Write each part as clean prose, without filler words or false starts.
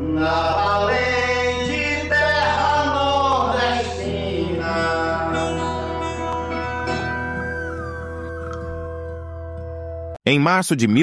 na valente terra nordestina. Em março de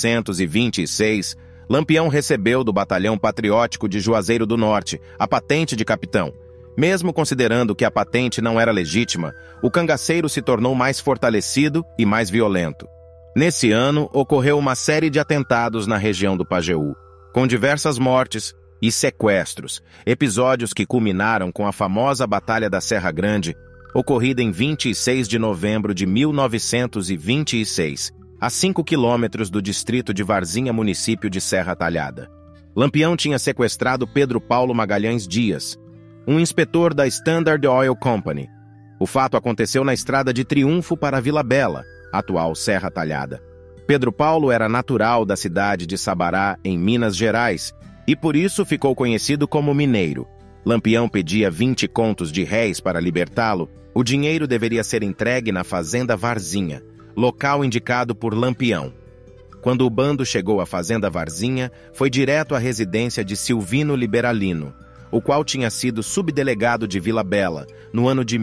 1926, Lampião recebeu do Batalhão Patriótico de Juazeiro do Norte a patente de capitão. Mesmo considerando que a patente não era legítima, o cangaceiro se tornou mais fortalecido e mais violento. Nesse ano, ocorreu uma série de atentados na região do Pajeú, com diversas mortes e sequestros, episódios que culminaram com a famosa Batalha da Serra Grande, ocorrida em 26 de novembro de 1926, a 5 quilômetros do distrito de Varzinha, município de Serra Talhada. Lampião tinha sequestrado Pedro Paulo Magalhães Dias, um inspetor da Standard Oil Company. O fato aconteceu na estrada de Triunfo para Vila Bela, atual Serra Talhada. Pedro Paulo era natural da cidade de Sabará, em Minas Gerais, e por isso ficou conhecido como Mineiro. Lampião pedia 20 contos de réis para libertá-lo. O dinheiro deveria ser entregue na fazenda Varzinha, local indicado por Lampião. Quando o bando chegou à fazenda Varzinha, foi direto à residência de Silvino Liberalino, o qual tinha sido subdelegado de Vila Bela, no ano de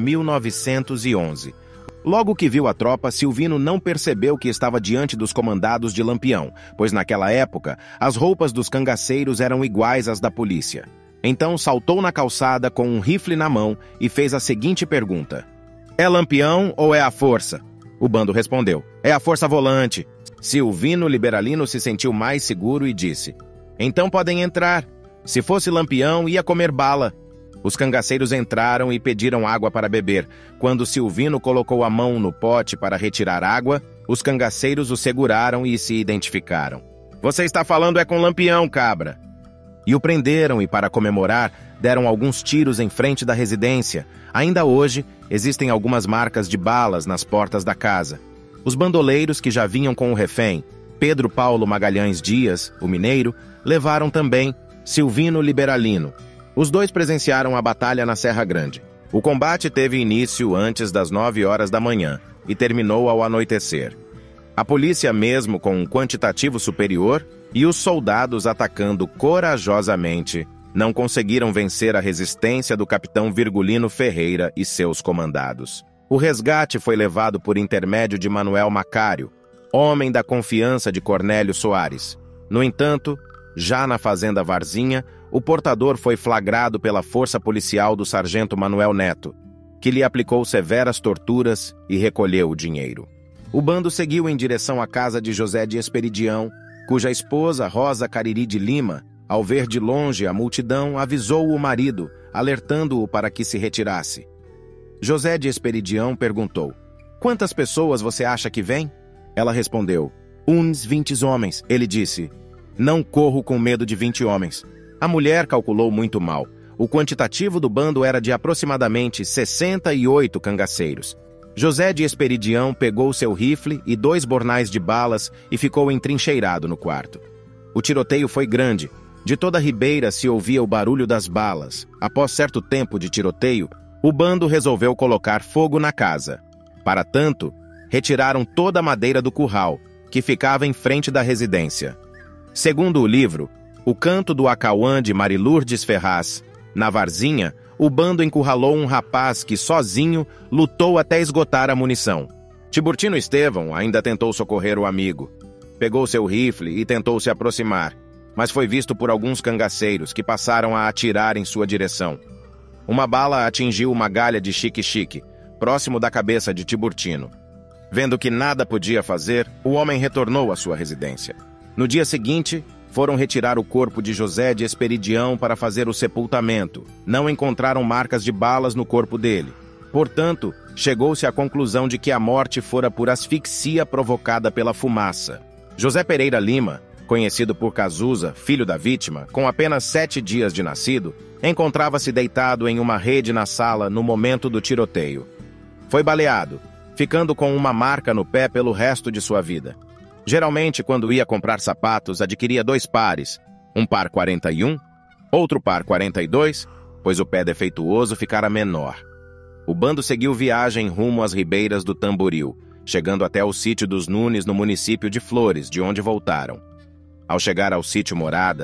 1911. Logo que viu a tropa, Silvino não percebeu que estava diante dos comandados de Lampião, pois naquela época, as roupas dos cangaceiros eram iguais às da polícia. Então saltou na calçada com um rifle na mão e fez a seguinte pergunta: "É Lampião ou é a força?" O bando respondeu: "É a força volante." Silvino Liberalino se sentiu mais seguro e disse: "Então podem entrar. Se fosse Lampião, ia comer bala." Os cangaceiros entraram e pediram água para beber. Quando Silvino colocou a mão no pote para retirar água, os cangaceiros o seguraram e se identificaram. "Você está falando é com Lampião, cabra." E o prenderam e, para comemorar, deram alguns tiros em frente da residência. Ainda hoje, existem algumas marcas de balas nas portas da casa. Os bandoleiros que já vinham com o refém, Pedro Paulo Magalhães Dias, o mineiro, levaram também Silvino Liberalino. Os dois presenciaram a batalha na Serra Grande. O combate teve início antes das 9 horas da manhã e terminou ao anoitecer. A polícia, mesmo com um quantitativo superior, e os soldados atacando corajosamente, não conseguiram vencer a resistência do capitão Virgulino Ferreira e seus comandados. O resgate foi levado por intermédio de Manuel Macário, homem da confiança de Cornélio Soares. No entanto, já na fazenda Varzinha, o portador foi flagrado pela força policial do sargento Manuel Neto, que lhe aplicou severas torturas e recolheu o dinheiro. O bando seguiu em direção à casa de José de Esperidião, cuja esposa, Rosa Cariri de Lima, ao ver de longe a multidão, avisou o marido, alertando-o para que se retirasse. José de Esperidião perguntou: "Quantas pessoas você acha que vêm?" Ela respondeu: "Uns 20 homens." Ele disse: "Não corro com medo de 20 homens." A mulher calculou muito mal. O quantitativo do bando era de aproximadamente 68 cangaceiros. José de Esperidião pegou seu rifle e 2 bornais de balas e ficou entrincheirado no quarto. O tiroteio foi grande. De toda a ribeira se ouvia o barulho das balas. Após certo tempo de tiroteio, o bando resolveu colocar fogo na casa. Para tanto, retiraram toda a madeira do curral, que ficava em frente da residência. Segundo o livro O Canto do Acauã, de Marilourdes Ferraz, na Varzinha, o bando encurralou um rapaz que, sozinho, lutou até esgotar a munição. Tiburtino Estevão ainda tentou socorrer o amigo. Pegou seu rifle e tentou se aproximar, mas foi visto por alguns cangaceiros que passaram a atirar em sua direção. Uma bala atingiu uma galha de xique-xique, próximo da cabeça de Tiburtino. Vendo que nada podia fazer, o homem retornou à sua residência. No dia seguinte, foram retirar o corpo de José de Esperidião para fazer o sepultamento. Não encontraram marcas de balas no corpo dele. Portanto, chegou-se à conclusão de que a morte fora por asfixia provocada pela fumaça. José Pereira Lima, conhecido por Cazuza, filho da vítima, com apenas 7 dias de nascido, encontrava-se deitado em uma rede na sala no momento do tiroteio. Foi baleado, ficando com uma marca no pé pelo resto de sua vida. Geralmente, quando ia comprar sapatos, adquiria 2 pares, um par 41, outro par 42, pois o pé defeituoso ficara menor. O bando seguiu viagem rumo às ribeiras do Tamboril, chegando até o sítio dos Nunes, no município de Flores, de onde voltaram. Ao chegar ao sítio Morada,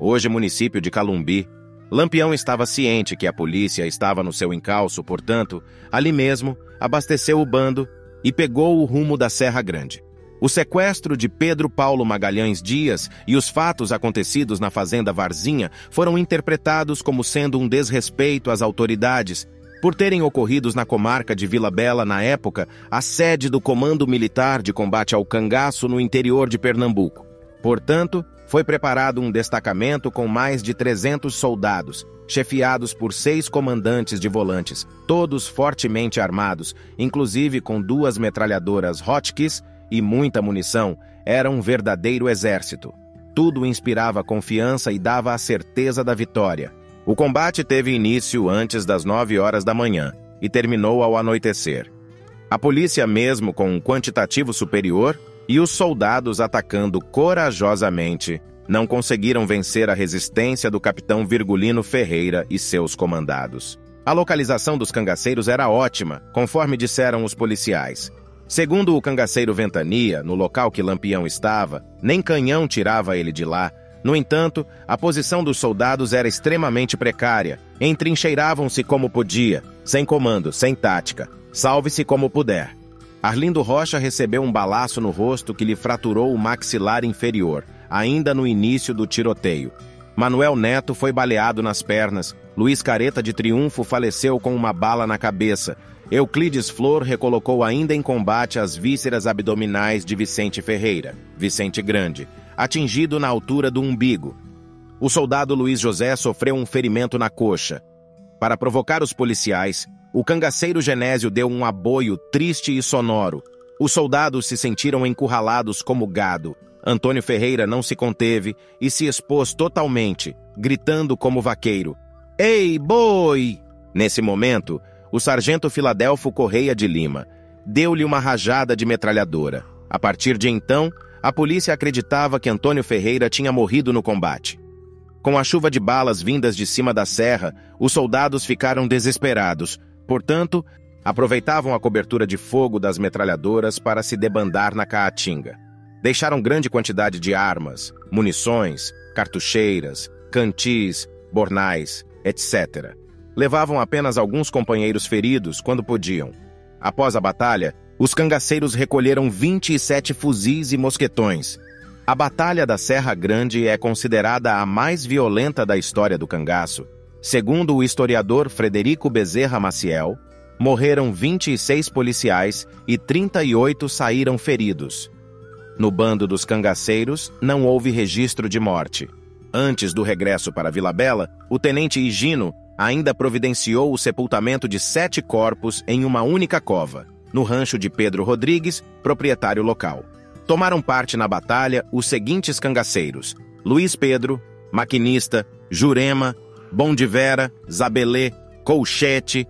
hoje município de Calumbi. Lampião estava ciente que a polícia estava no seu encalço, portanto, ali mesmo, abasteceu o bando e pegou o rumo da Serra Grande. O sequestro de Pedro Paulo Magalhães Dias e os fatos acontecidos na fazenda Varzinha foram interpretados como sendo um desrespeito às autoridades, por terem ocorridos na comarca de Vila Bela, na época, a sede do Comando Militar de Combate ao Cangaço no interior de Pernambuco. Portanto, foi preparado um destacamento com mais de 300 soldados, chefiados por 6 comandantes de volantes, todos fortemente armados, inclusive com 2 metralhadoras Hotchkiss e muita munição. Era um verdadeiro exército. Tudo inspirava confiança e dava a certeza da vitória. O combate teve início antes das 9 horas da manhã e terminou ao anoitecer. A polícia, mesmo com um quantitativo superior, e os soldados atacando corajosamente, não conseguiram vencer a resistência do capitão Virgulino Ferreira e seus comandados. A localização dos cangaceiros era ótima, conforme disseram os policiais. Segundo o cangaceiro Ventania, no local que Lampião estava, nem canhão tirava ele de lá. No entanto, a posição dos soldados era extremamente precária. Entrincheiravam-se como podia, sem comando, sem tática. Salve-se como puder. Arlindo Rocha recebeu um balaço no rosto que lhe fraturou o maxilar inferior, ainda no início do tiroteio. Manuel Neto foi baleado nas pernas. Luiz Careta de Triunfo faleceu com uma bala na cabeça. Euclides Flor recolocou ainda em combate as vísceras abdominais de Vicente Ferreira, Vicente Grande, atingido na altura do umbigo. O soldado Luiz José sofreu um ferimento na coxa. Para provocar os policiais, o cangaceiro Genésio deu um aboio triste e sonoro. Os soldados se sentiram encurralados como gado. Antônio Ferreira não se conteve e se expôs totalmente, gritando como vaqueiro: "Ei, boi!" Nesse momento, o sargento Filadelfo Correia de Lima deu-lhe uma rajada de metralhadora. A partir de então, a polícia acreditava que Antônio Ferreira tinha morrido no combate. Com a chuva de balas vindas de cima da serra, os soldados ficaram desesperados. Portanto, aproveitavam a cobertura de fogo das metralhadoras para se debandar na Caatinga. Deixaram grande quantidade de armas, munições, cartucheiras, cantis, bornais, etc. Levavam apenas alguns companheiros feridos quando podiam. Após a batalha, os cangaceiros recolheram 27 fuzis e mosquetões. A Batalha da Serra Grande é considerada a mais violenta da história do cangaço. Segundo o historiador Frederico Bezerra Maciel, morreram 26 policiais e 38 saíram feridos. No bando dos cangaceiros, não houve registro de morte. Antes do regresso para Vila Bela, o tenente Higino ainda providenciou o sepultamento de 7 corpos em uma única cova, no rancho de Pedro Rodrigues, proprietário local. Tomaram parte na batalha os seguintes cangaceiros: Luiz Pedro, Maquinista, Jurema, Bom de Vera, Zabelê, Colchete,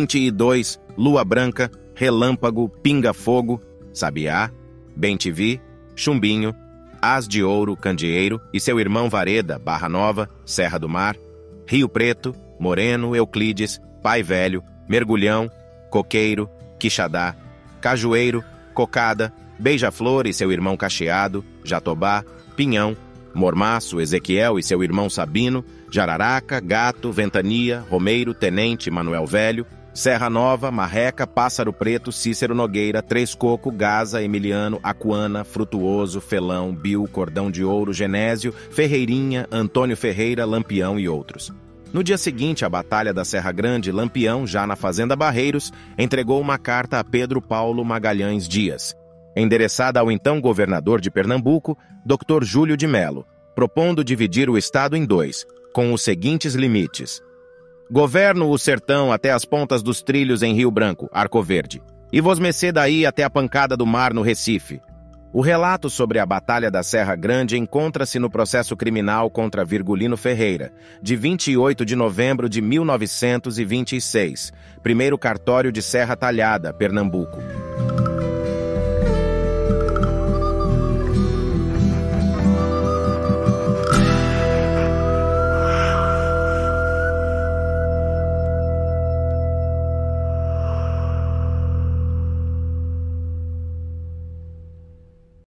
22, Lua Branca, Relâmpago, Pinga Fogo, Sabiá, Bem-te-vi, Chumbinho, As de Ouro, Candeeiro e seu irmão Vareda, Barra Nova, Serra do Mar, Rio Preto, Moreno, Euclides, Pai Velho, Mergulhão, Coqueiro, Quixadá, Cajueiro, Cocada, Beija-Flor e seu irmão Cacheado, Jatobá, Pinhão, Mormaço, Ezequiel e seu irmão Sabino, Jararaca, Gato, Ventania, Romeiro, Tenente, Manuel Velho, Serra Nova, Marreca, Pássaro Preto, Cícero Nogueira, Três Coco, Gaza, Emiliano, Acuana, Frutuoso, Felão, Bill, Cordão de Ouro, Genésio, Ferreirinha, Antônio Ferreira, Lampião e outros. No dia seguinte à Batalha da Serra Grande, Lampião, já na Fazenda Barreiros, entregou uma carta a Pedro Paulo Magalhães Dias, endereçada ao então governador de Pernambuco, Dr. Júlio de Melo, propondo dividir o estado em 2, com os seguintes limites: governo o sertão até as pontas dos trilhos em Rio Branco, Arco Verde, e vos mecê daí até a pancada do mar no Recife. O relato sobre a Batalha da Serra Grande encontra-se no processo criminal contra Virgulino Ferreira, de 28 de novembro de 1926, primeiro cartório de Serra Talhada, Pernambuco.